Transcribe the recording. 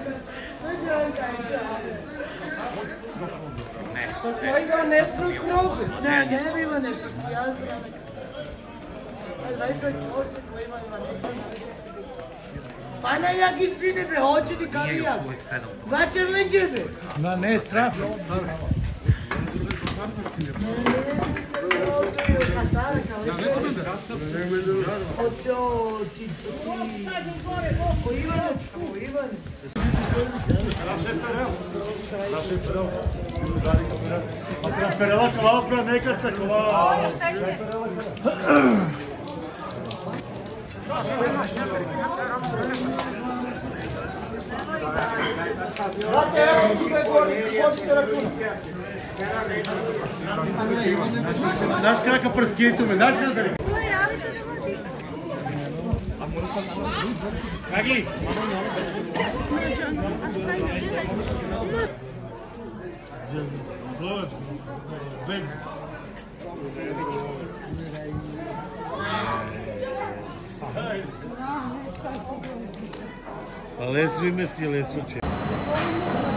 Kolega nestruknog. Ne ima nestruknog, ja znam. Pa na jak izbine be, hoće ti kao jak. Večer leđe be. Na ne, strašno. Perela klapa, neka se klapa. Brate, evo, tu je gori, počete računa. Znaš kakav prskitu me, znaš li da li? Kagi? Ale svime skile slučaje.